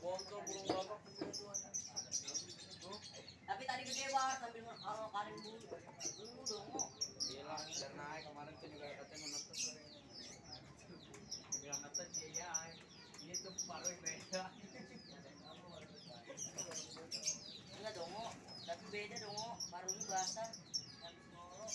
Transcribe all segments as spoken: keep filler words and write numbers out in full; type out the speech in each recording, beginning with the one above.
Tapi tadi gede banget sambil kalau karin dulu. Dulu dong. Hilang dan naik kemarin tuh juga katanya menonton sore. Bilang nonton dia ya. Ini tuh paruh beda. Enggak dong, tapi beda dong. Paruhnya basah. Habis ngorok.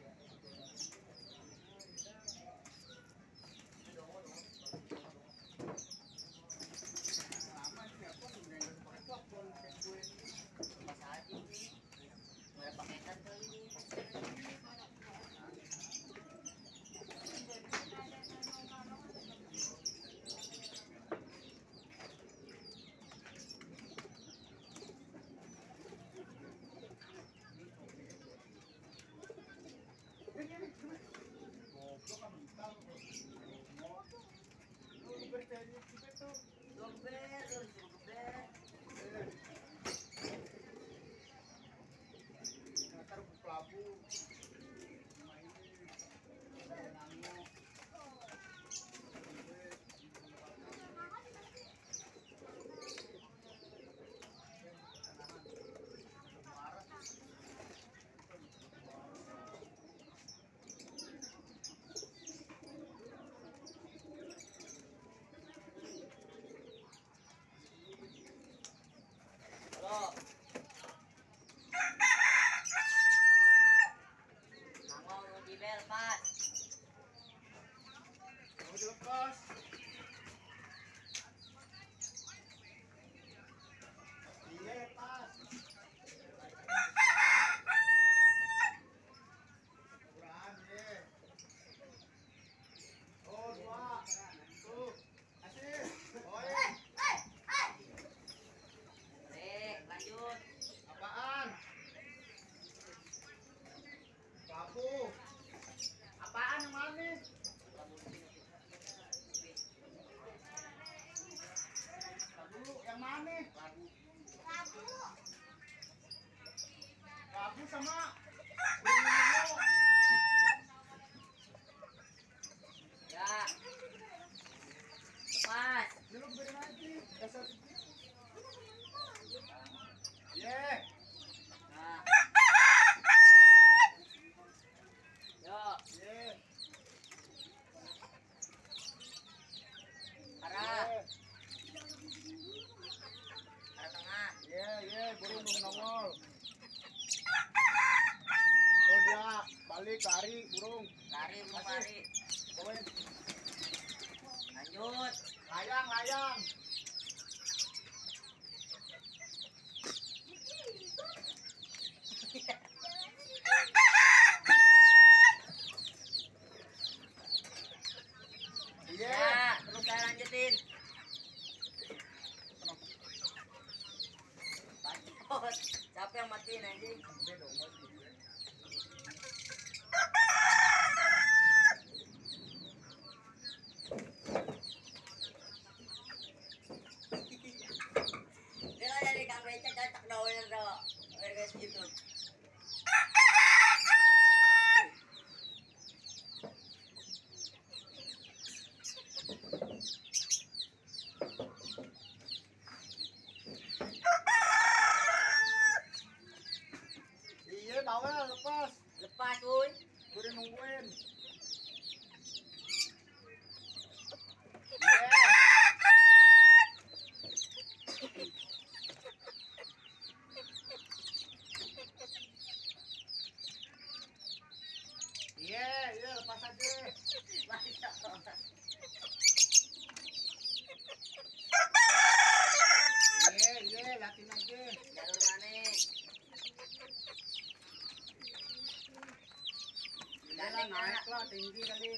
Sama ya lepas dulu beri lagi dasar ye nah yo ye arah arah tengah ye ye burung nongol. Oh dia balik lari burung. lari burung lari. Poin. Lanjut. Layang layang. Iya. Ya, terus saya lanjutin. Lanjut. Siapa yang matiin anjing? Cacak daunnya dong, guys gitu. Iya bawel lepas, lepas kuy, udah nungguin. Iya, iya lepas aja. Iya, iya latin aja. Jalur mana? Jalan naik lah tinggi kali.